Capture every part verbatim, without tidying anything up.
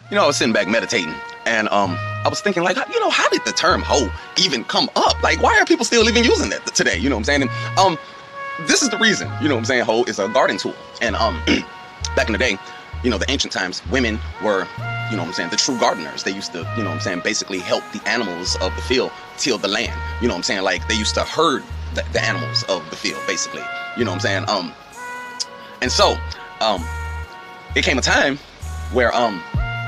you know, I was sitting back meditating, and um, I was thinking, like, you know, how did the term hoe even come up? Like, why are people still even using that today? You know what I'm saying? And, um, this is the reason. You know what I'm saying? Hoe is a garden tool, and um, back in the day, you know, the ancient times, women were, you know what I'm saying, the true gardeners. They used to, you know what I'm saying, basically help the animals of the field till the land. You know what I'm saying? Like, they used to herd the, the animals of the field, basically. You know what I'm saying? Um, and so, um, it came a time where, um,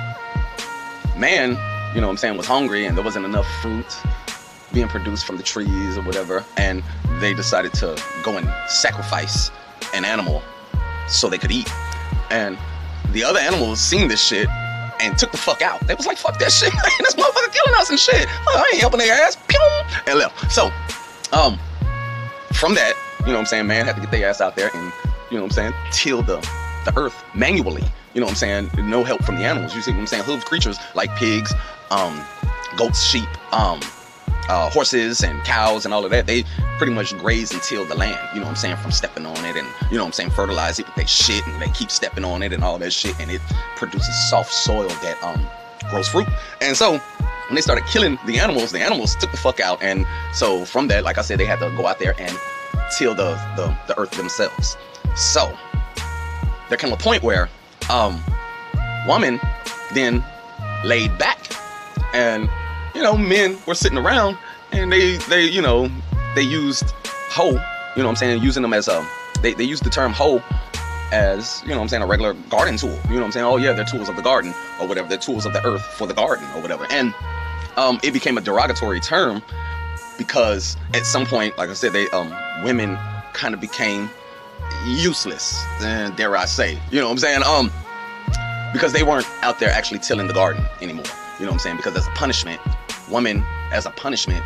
man, you know what I'm saying, was hungry and there wasn't enough fruit being produced from the trees or whatever, and they decided to go and sacrifice an animal so they could eat. And the other animals seen this shit and took the fuck out. They was like, fuck that shit, man, this motherfucker killing us and shit. Oh, I ain't helping their ass. Pew! And left. So, um, from that, you know what I'm saying, man had to get their ass out there and, you know what I'm saying, till the, the earth manually. You know what I'm saying? No help from the animals. You see what I'm saying? Hooved creatures like pigs, um, goats, sheep, um, uh, horses and cows and all of that, they pretty much graze and till the land, you know what I'm saying, from stepping on it and, you know what I'm saying, fertilize it with their shit, and they keep stepping on it and all that shit, and it produces soft soil that um, grows fruit. And so when they started killing the animals, the animals took the fuck out. And so from that, like I said, they had to go out there and till the, the, the earth themselves. So there came a point where um, woman then laid back, and you know, men were sitting around, and they they you know they used hoe, you know what I'm saying, using them as a they, they used the term hoe as, you know what I'm saying, a regular garden tool. You know what I'm saying? Oh yeah, they're tools of the garden or whatever, they're tools of the earth for the garden or whatever. And um, it became a derogatory term because at some point, like I said, they um women kind of became useless, and dare I say, you know what I'm saying, um because they weren't out there actually tilling the garden anymore, you know what I'm saying, because as a punishment, woman as a punishment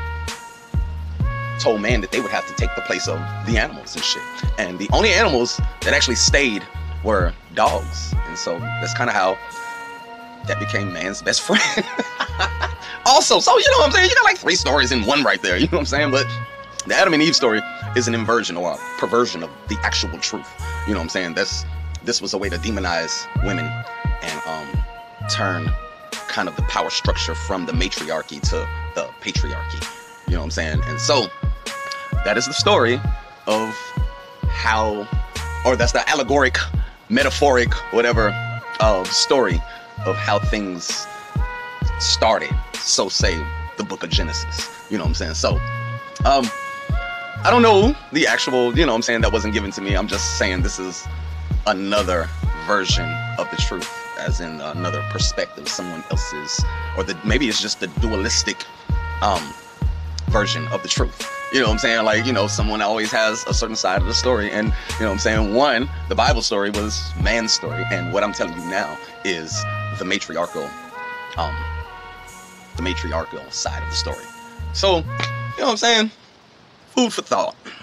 told man that they would have to take the place of the animals and shit, and the only animals that actually stayed were dogs. And so that's kind of how that became man's best friend. Also, so you know what I'm saying, you got like three stories in one right there, you know what I'm saying. But the Adam and Eve story is an inversion or a perversion of the actual truth. You know what I'm saying? That's this was a way to demonize women and um, turn kind of the power structure from the matriarchy to the patriarchy. You know what I'm saying? And so that is the story of how, or that's the allegoric, metaphoric, whatever, uh, story of how things started. So say the book of Genesis. You know what I'm saying? So, um, I don't know the actual, you know what I'm saying, that wasn't given to me. I'm just saying this is another version of the truth, as in another perspective, someone else's, or the maybe it's just the dualistic um, version of the truth. You know what I'm saying? Like, you know, someone always has a certain side of the story. And, you know what I'm saying? One, the Bible story was man's story. And what I'm telling you now is the matriarchal, um, the matriarchal side of the story. So, you know what I'm saying? Food for thought.